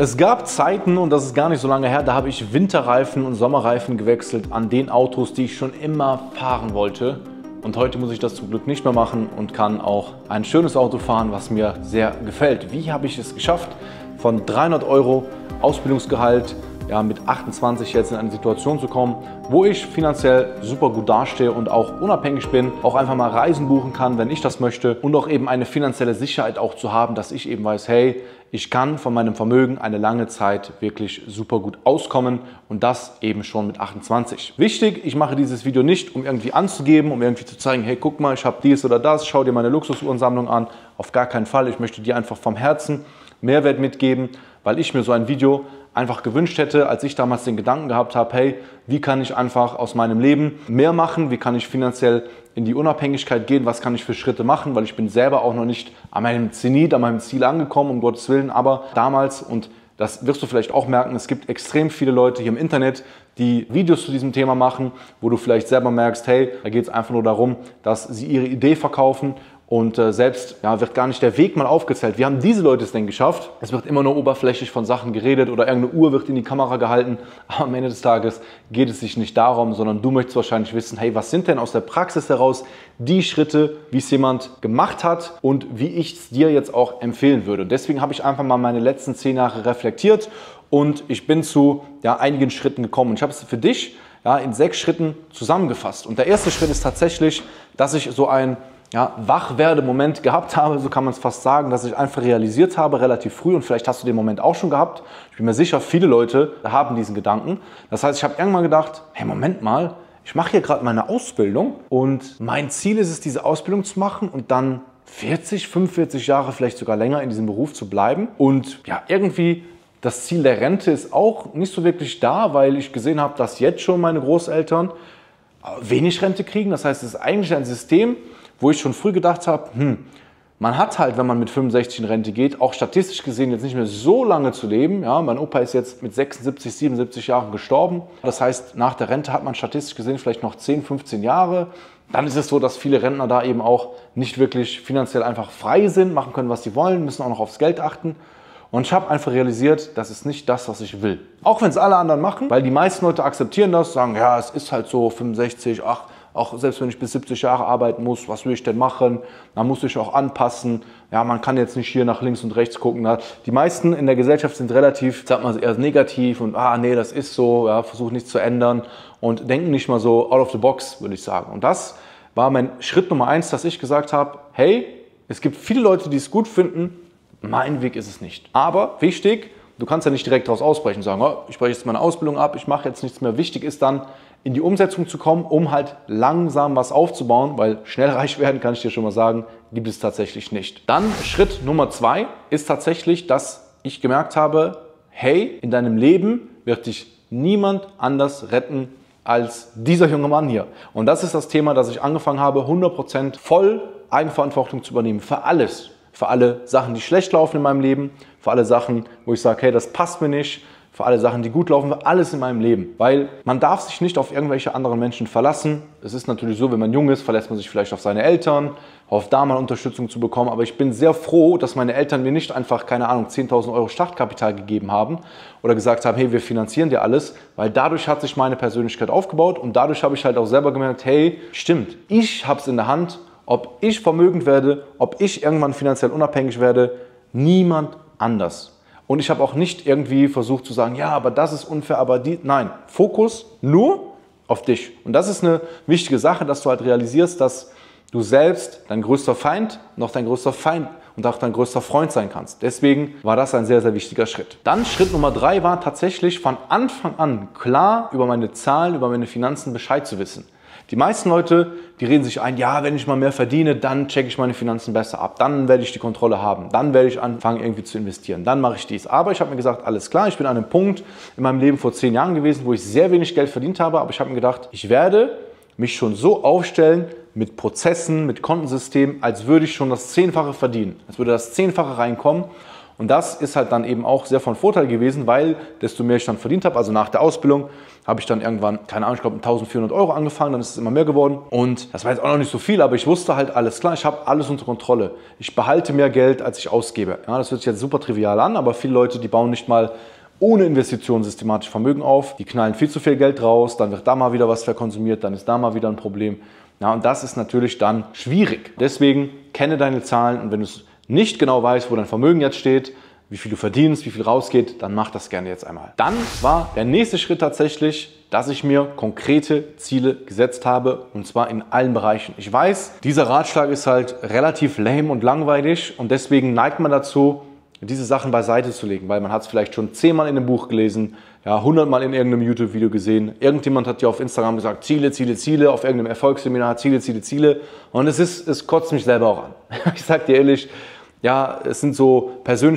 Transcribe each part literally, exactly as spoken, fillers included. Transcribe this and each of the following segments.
Es gab Zeiten, und das ist gar nicht so lange her, da habe ich Winterreifen und Sommerreifen gewechselt an den Autos, die ich schon immer fahren wollte. Und heute muss ich das zum Glück nicht mehr machen und kann auch ein schönes Auto fahren, was mir sehr gefällt. Wie habe ich es geschafft, von dreihundert Euro Ausbildungsgehalt ja, mit achtundzwanzig jetzt in eine Situation zu kommen, wo ich finanziell super gut dastehe und auch unabhängig bin, auch einfach mal Reisen buchen kann, wenn ich das möchte, und auch eben eine finanzielle Sicherheit auch zu haben, dass ich eben weiß, hey, ich kann von meinem Vermögen eine lange Zeit wirklich super gut auskommen, und das eben schon mit achtundzwanzig. Wichtig, ich mache dieses Video nicht, um irgendwie anzugeben, um irgendwie zu zeigen, hey, guck mal, ich habe dies oder das, schau dir meine Luxusuhrensammlung an. Auf gar keinen Fall. Ich möchte dir einfach vom Herzen Mehrwert mitgeben, weil ich mir so ein Video einfach gewünscht hätte, als ich damals den Gedanken gehabt habe, hey, wie kann ich einfach aus meinem Leben mehr machen, wie kann ich finanziell in die Unabhängigkeit gehen, was kann ich für Schritte machen, weil ich bin selber auch noch nicht an meinem Zenit, an meinem Ziel angekommen, um Gottes Willen, aber damals, und das wirst du vielleicht auch merken, es gibt extrem viele Leute hier im Internet, die Videos zu diesem Thema machen, wo du vielleicht selber merkst, hey, da geht es einfach nur darum, dass sie ihre Idee verkaufen. Und äh, selbst ja, wird gar nicht der Weg mal aufgezählt. Wie haben diese Leute es denn geschafft? Es wird immer nur oberflächlich von Sachen geredet oder irgendeine Uhr wird in die Kamera gehalten. Aber am Ende des Tages geht es sich nicht darum, sondern du möchtest wahrscheinlich wissen, hey, was sind denn aus der Praxis heraus die Schritte, wie es jemand gemacht hat und wie ich es dir jetzt auch empfehlen würde. Und deswegen habe ich einfach mal meine letzten zehn Jahre reflektiert und ich bin zu ja, einigen Schritten gekommen. Und ich habe es für dich ja, in sechs Schritten zusammengefasst. Und der erste Schritt ist tatsächlich, dass ich so ein Ja, Wachwerde-Moment gehabt habe, so kann man es fast sagen, dass ich einfach realisiert habe, relativ früh, und vielleicht hast du den Moment auch schon gehabt. Ich bin mir sicher, viele Leute haben diesen Gedanken. Das heißt, ich habe irgendwann gedacht, hey, Moment mal, ich mache hier gerade meine Ausbildung und mein Ziel ist es, diese Ausbildung zu machen und dann vierzig, fünfundvierzig Jahre, vielleicht sogar länger in diesem Beruf zu bleiben. Und ja, irgendwie das Ziel der Rente ist auch nicht so wirklich da, weil ich gesehen habe, dass jetzt schon meine Großeltern wenig Rente kriegen. Das heißt, es ist eigentlich ein System, wo ich schon früh gedacht habe, hm, man hat halt, wenn man mit fünfundsechzig in Rente geht, auch statistisch gesehen jetzt nicht mehr so lange zu leben. Ja, mein Opa ist jetzt mit sechsundsiebzig, siebenundsiebzig Jahren gestorben. Das heißt, nach der Rente hat man statistisch gesehen vielleicht noch zehn, fünfzehn Jahre. Dann ist es so, dass viele Rentner da eben auch nicht wirklich finanziell einfach frei sind, machen können, was sie wollen, müssen auch noch aufs Geld achten. Und ich habe einfach realisiert, das ist nicht das, was ich will. Auch wenn es alle anderen machen, weil die meisten Leute akzeptieren das, sagen, ja, es ist halt so, fünfundsechzig, ach, auch selbst wenn ich bis siebzig Jahre arbeiten muss, was will ich denn machen? Da muss ich auch anpassen. Ja, man kann jetzt nicht hier nach links und rechts gucken. Die meisten in der Gesellschaft sind relativ, sag mal, eher negativ und ah, nee, das ist so, ja, versuche nichts zu ändern und denken nicht mal so out of the box, würde ich sagen. Und das war mein Schritt Nummer eins, dass ich gesagt habe, hey, es gibt viele Leute, die es gut finden, mein Weg ist es nicht. Aber wichtig, du kannst ja nicht direkt daraus ausbrechen und sagen, oh, ich breche jetzt meine Ausbildung ab, ich mache jetzt nichts mehr. Wichtig ist dann, in die Umsetzung zu kommen, um halt langsam was aufzubauen, weil schnell reich werden, kann ich dir schon mal sagen, gibt es tatsächlich nicht. Dann Schritt Nummer zwei ist tatsächlich, dass ich gemerkt habe, hey, in deinem Leben wird dich niemand anders retten als dieser junge Mann hier. Und das ist das Thema, dass ich angefangen habe, hundert Prozent voll Eigenverantwortung zu übernehmen für alles. Für alle Sachen, die schlecht laufen in meinem Leben, für alle Sachen, wo ich sage, hey, das passt mir nicht, für alle Sachen, die gut laufen, für alles in meinem Leben. Weil man darf sich nicht auf irgendwelche anderen Menschen verlassen. Es ist natürlich so, wenn man jung ist, verlässt man sich vielleicht auf seine Eltern, hofft da mal Unterstützung zu bekommen. Aber ich bin sehr froh, dass meine Eltern mir nicht einfach, keine Ahnung, zehntausend Euro Startkapital gegeben haben oder gesagt haben, hey, wir finanzieren dir alles, weil dadurch hat sich meine Persönlichkeit aufgebaut und dadurch habe ich halt auch selber gemerkt, hey, stimmt, ich habe es in der Hand, ob ich vermögend werde, ob ich irgendwann finanziell unabhängig werde, niemand anders. Und ich habe auch nicht irgendwie versucht zu sagen, ja, aber das ist unfair, aber die... Nein, Fokus nur auf dich. Und das ist eine wichtige Sache, dass du halt realisierst, dass du selbst dein größter Feind und auch dein größter Feind und auch dein größter Freund sein kannst. Deswegen war das ein sehr, sehr wichtiger Schritt. Dann Schritt Nummer drei war tatsächlich von Anfang an klar über meine Zahlen, über meine Finanzen Bescheid zu wissen. Die meisten Leute, die reden sich ein, ja, wenn ich mal mehr verdiene, dann checke ich meine Finanzen besser ab, dann werde ich die Kontrolle haben, dann werde ich anfangen irgendwie zu investieren, dann mache ich dies. Aber ich habe mir gesagt, alles klar, ich bin an einem Punkt in meinem Leben vor zehn Jahren gewesen, wo ich sehr wenig Geld verdient habe, aber ich habe mir gedacht, ich werde mich schon so aufstellen mit Prozessen, mit Kontensystemen, als würde ich schon das Zehnfache verdienen, als würde das Zehnfache reinkommen. Und das ist halt dann eben auch sehr von Vorteil gewesen, weil desto mehr ich dann verdient habe, also nach der Ausbildung, habe ich dann irgendwann, keine Ahnung, ich glaube mit eintausendvierhundert Euro angefangen, dann ist es immer mehr geworden. Und das war jetzt auch noch nicht so viel, aber ich wusste halt, alles klar, ich habe alles unter Kontrolle. Ich behalte mehr Geld, als ich ausgebe. Ja, das hört sich jetzt super trivial an, aber viele Leute, die bauen nicht mal ohne Investitionen systematisch Vermögen auf. Die knallen viel zu viel Geld raus, dann wird da mal wieder was verkonsumiert, dann ist da mal wieder ein Problem. Ja, und das ist natürlich dann schwierig. Deswegen kenne deine Zahlen, und wenn du es nicht genau weißt, wo dein Vermögen jetzt steht, wie viel du verdienst, wie viel rausgeht, dann mach das gerne jetzt einmal. Dann war der nächste Schritt tatsächlich, dass ich mir konkrete Ziele gesetzt habe, und zwar in allen Bereichen. Ich weiß, dieser Ratschlag ist halt relativ lame und langweilig, und deswegen neigt man dazu, diese Sachen beiseite zu legen, weil man hat es vielleicht schon zehnmal in einem Buch gelesen, ja, hundertmal in irgendeinem YouTube-Video gesehen. Irgendjemand hat dir auf Instagram gesagt, Ziele, Ziele, Ziele, auf irgendeinem Erfolgsseminar, Ziele, Ziele, Ziele. Und es ist, es kotzt mich selber auch an. Ich sag dir ehrlich, ja, es sind so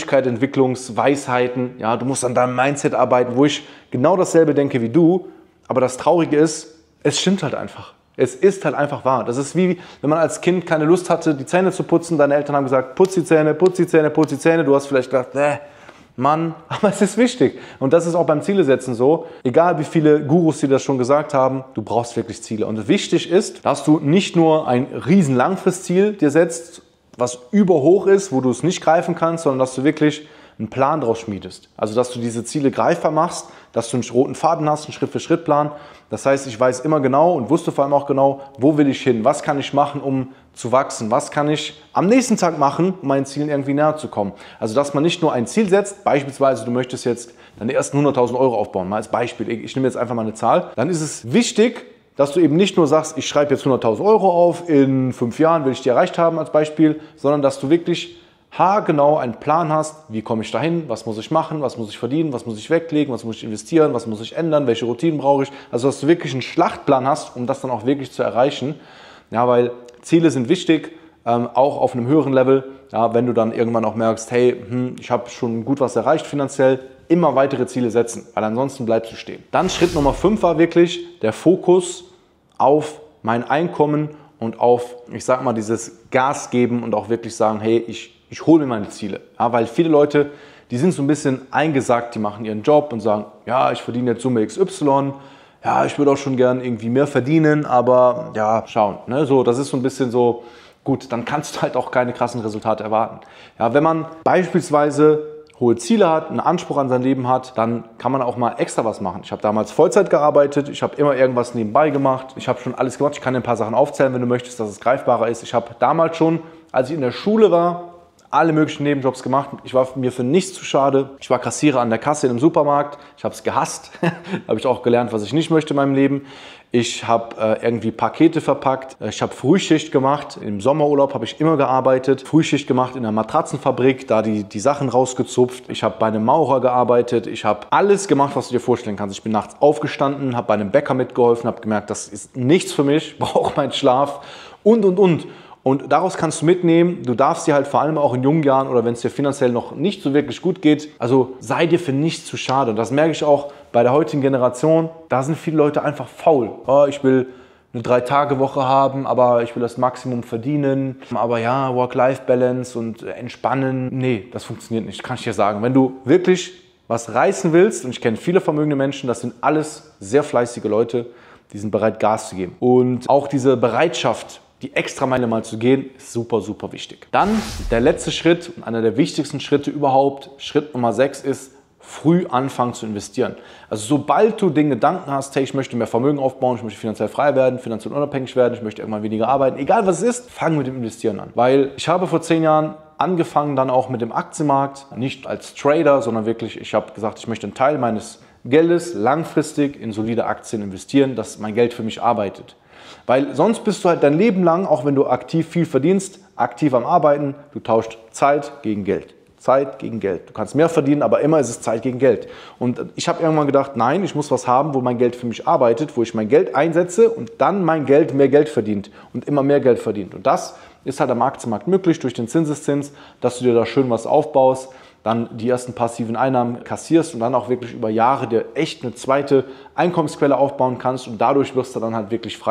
Persönlichkeitsentwicklungsweisheiten, ja, du musst an deinem Mindset arbeiten, wo ich genau dasselbe denke wie du, aber das Traurige ist, es stimmt halt einfach. Es ist halt einfach wahr. Das ist wie, wenn man als Kind keine Lust hatte, die Zähne zu putzen, deine Eltern haben gesagt, putz die Zähne, putz die Zähne, putz die Zähne, du hast vielleicht gedacht, äh, Mann, aber es ist wichtig. Und das ist auch beim Zielesetzen so. Egal wie viele Gurus dir das schon gesagt haben, du brauchst wirklich Ziele. Und wichtig ist, dass du nicht nur ein riesen Langfristziel dir setzt, was überhoch ist, wo du es nicht greifen kannst, sondern dass du wirklich einen Plan draus schmiedest. Also, dass du diese Ziele greifbar machst, dass du einen roten Faden hast, einen Schritt-für-Schritt-Plan. Das heißt, ich weiß immer genau und wusste vor allem auch genau, wo will ich hin, was kann ich machen, um zu wachsen, was kann ich am nächsten Tag machen, um meinen Zielen irgendwie näher zu kommen. Also, dass man nicht nur ein Ziel setzt, beispielsweise du möchtest jetzt deine ersten hunderttausend Euro aufbauen, mal als Beispiel, ich nehme jetzt einfach mal eine Zahl, dann ist es wichtig, dass du eben nicht nur sagst, ich schreibe jetzt hunderttausend Euro auf, in fünf Jahren will ich die erreicht haben als Beispiel, sondern dass du wirklich haargenau einen Plan hast, wie komme ich dahin, was muss ich machen, was muss ich verdienen, was muss ich weglegen, was muss ich investieren, was muss ich ändern, welche Routinen brauche ich. Also, dass du wirklich einen Schlachtplan hast, um das dann auch wirklich zu erreichen. Ja, weil Ziele sind wichtig, ähm, auch auf einem höheren Level. Ja, wenn du dann irgendwann auch merkst, hey, hm, ich habe schon gut was erreicht finanziell, immer weitere Ziele setzen, weil ansonsten bleibst du stehen. Dann Schritt Nummer fünf war wirklich der Fokus auf mein Einkommen und auf, ich sag mal, dieses Gas geben und auch wirklich sagen, hey, ich Ich hole mir meine Ziele. Ja, weil viele Leute, die sind so ein bisschen eingesagt, die machen ihren Job und sagen, ja, ich verdiene jetzt Summe X Y, ja, ich würde auch schon gern irgendwie mehr verdienen, aber ja, schauen. Ne? So, das ist so ein bisschen so, gut, dann kannst du halt auch keine krassen Resultate erwarten. Ja, wenn man beispielsweise hohe Ziele hat, einen Anspruch an sein Leben hat, dann kann man auch mal extra was machen. Ich habe damals Vollzeit gearbeitet, ich habe immer irgendwas nebenbei gemacht, ich habe schon alles gemacht, ich kann dir ein paar Sachen aufzählen, wenn du möchtest, dass es greifbarer ist. Ich habe damals schon, als ich in der Schule war, alle möglichen Nebenjobs gemacht. Ich war mir für nichts zu schade. Ich war Kassierer an der Kasse in einem Supermarkt. Ich habe es gehasst. Habe ich auch gelernt, was ich nicht möchte in meinem Leben. Ich habe äh, irgendwie Pakete verpackt. Ich habe Frühschicht gemacht. Im Sommerurlaub habe ich immer gearbeitet. Frühschicht gemacht in einer Matratzenfabrik, da die, die Sachen rausgezupft. Ich habe bei einem Maurer gearbeitet. Ich habe alles gemacht, was du dir vorstellen kannst. Ich bin nachts aufgestanden, habe bei einem Bäcker mitgeholfen, habe gemerkt, das ist nichts für mich, brauche meinen Schlaf und, und, und. Und daraus kannst du mitnehmen, du darfst dir halt vor allem auch in jungen Jahren oder wenn es dir finanziell noch nicht so wirklich gut geht, also sei dir für nichts zu schade. Und das merke ich auch bei der heutigen Generation, da sind viele Leute einfach faul. Oh, ich will eine Drei-Tage-Woche haben, aber ich will das Maximum verdienen. Aber ja, Work-Life-Balance und entspannen, nee, das funktioniert nicht, kann ich dir sagen. Wenn du wirklich was reißen willst, und ich kenne viele vermögende Menschen, das sind alles sehr fleißige Leute, die sind bereit, Gas zu geben. Und auch diese Bereitschaft, die Extrameile mal zu gehen, ist super, super wichtig. Dann der letzte Schritt und einer der wichtigsten Schritte überhaupt, Schritt Nummer sechs ist, früh anfangen zu investieren. Also sobald du den Gedanken hast, hey, ich möchte mehr Vermögen aufbauen, ich möchte finanziell frei werden, finanziell unabhängig werden, ich möchte irgendwann weniger arbeiten, egal was es ist, fang mit dem Investieren an. Weil ich habe vor zehn Jahren angefangen dann auch mit dem Aktienmarkt, nicht als Trader, sondern wirklich, ich habe gesagt, ich möchte einen Teil meines Geldes langfristig in solide Aktien investieren, dass mein Geld für mich arbeitet. Weil sonst bist du halt dein Leben lang, auch wenn du aktiv viel verdienst, aktiv am Arbeiten, du tauscht Zeit gegen Geld. Zeit gegen Geld. Du kannst mehr verdienen, aber immer ist es Zeit gegen Geld. Und ich habe irgendwann gedacht, nein, ich muss was haben, wo mein Geld für mich arbeitet, wo ich mein Geld einsetze und dann mein Geld mehr Geld verdient und immer mehr Geld verdient. Und das ist halt am Aktienmarkt möglich durch den Zinseszins, dass du dir da schön was aufbaust, dann die ersten passiven Einnahmen kassierst und dann auch wirklich über Jahre dir echt eine zweite Einkommensquelle aufbauen kannst und dadurch wirst du dann halt wirklich frei.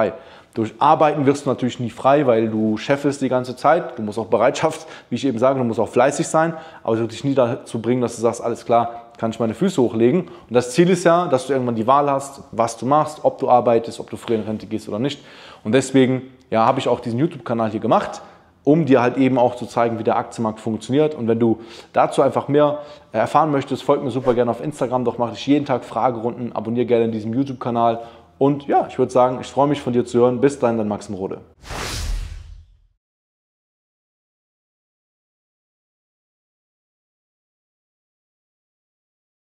Durch Arbeiten wirst du natürlich nie frei, weil du Chef bist die ganze Zeit. Du musst auch Bereitschaft, wie ich eben sage, du musst auch fleißig sein, aber es wird dich nie dazu bringen, dass du sagst, alles klar, kann ich meine Füße hochlegen. Und das Ziel ist ja, dass du irgendwann die Wahl hast, was du machst, ob du arbeitest, ob du früher in Rente gehst oder nicht. Und deswegen ja, habe ich auch diesen YouTube-Kanal hier gemacht, um dir halt eben auch zu zeigen, wie der Aktienmarkt funktioniert. Und wenn du dazu einfach mehr erfahren möchtest, folg mir super gerne auf Instagram. Doch mache ich jeden Tag Fragerunden, abonniere gerne in diesem YouTube-Kanal. Und ja, ich würde sagen, ich freue mich von dir zu hören. Bis dahin, dein Maxim Rode.